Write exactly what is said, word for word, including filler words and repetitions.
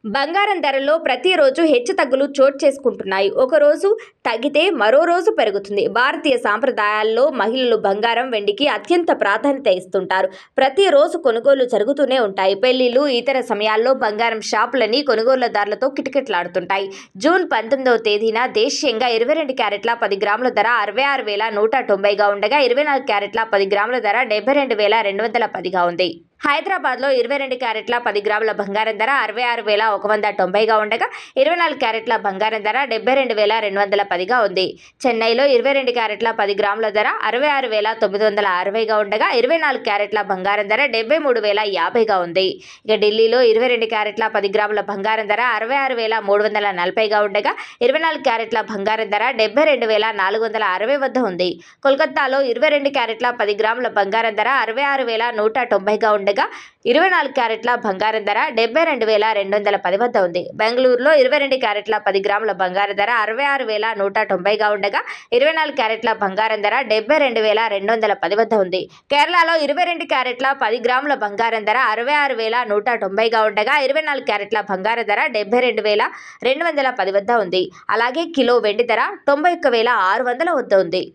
బంగారం ధరల్లో ప్రతిరోజు హెచ్చుతగ్గులు చోటు చేసుకుంటున్నాయి. ఒకరోజు తగ్గితే మరో రోజు పెరుగుతుంది. భారతీయ సాంప్రదాయాల్లో మహిళలు బంగారం, వెండికి అత్యంత ప్రాధాన్యత ఇస్తుంటారు. ప్రతిరోజు కొనుగోళ్లు జరుగుతూనే ఉంటాయి. పెళ్లిళ్లు, ఇతర సమయాల్లో బంగారం షాపులన్నీ కొనుగోళ్లదారులతో కిటకిటలాడుతుంటాయి. జూన్ పంతొమ్మిదవ తేదీన దేశీయంగా ఇరవై రెండు క్యారెట్ల పది గ్రాముల ధర అరవై ఆరు వేల నూట తొంభైగా ఉండగా, ఇరవై నాలుగు క్యారెట్ల పది గ్రాముల ధర డెబ్బై రెండు వేల రెండు వందల పదిగా ఉంది. హైదరాబాద్లో ఇరవై రెండు క్యారెట్ల పది గ్రాముల బంగారం ధర అరవై ఆరు వేల ఒక వంద తొంభైగా ఉండగా, ఇరవై నాలుగు క్యారెట్ల బంగారం ధర డెబ్బై రెండు వేల రెండు వందల పదిగా ఉంది. చెన్నైలో ఇరవై రెండు క్యారెట్ల పది గ్రాముల ధర అరవై ఆరు వేల తొమ్మిది వందల అరవైగా ఉండగా, ఇరవై నాలుగు క్యారెట్ల బంగారం ధర డెబ్బై మూడు వేల యాభైగా ఉంది. ఇక ఢిల్లీలో ఇరవై రెండు క్యారెట్ల పది గ్రాముల బంగారం ధర అరవై ఆరు వేల మూడు వందల నలభైగా ఉండగా, ఇరవై నాలుగు క్యారెట్ల బంగారం ధర డెబ్బై రెండు వేల నాలుగు వందల అరవై వద్ద ఉంది. కోల్కతాలో ఇరవై రెండు క్యారెట్ల పది గ్రాముల బంగారం ధర అరవై ఆరు వేల నూట తొంభైగా ఉండగా, ఇరవై నాలుగు క్యారెట్ల బంగారం ధర డెబ్బై రెండు వేల రెండు వందల పది వద్ద ఉంది. బెంగళూరులో ఇరవై రెండు క్యారెట్ల పది గ్రాముల బంగారం ధర అరవై ఆరు వేల నూట తొంభైగా ఉండగా, ఇరవై నాలుగు క్యారెట్ల బంగారం ధర డెబ్బై రెండు వేల రెండు వందల పది వద్ద ఉంది. కేరళలో ఇరవై రెండు క్యారెట్ల పది గ్రాముల బంగారం ధర అరవై ఆరు వేల నూట తొంభైగా ఉండగా, ఇరవై నాలుగు క్యారెట్ల బంగారం ధర డెబ్బై రెండు వేల రెండు వందల పది వద్ద ఉంది. అలాగే కిలో వెండి ధర తొంభై ఒక్క వేల ఆరు వందల వద్ద ఉంది.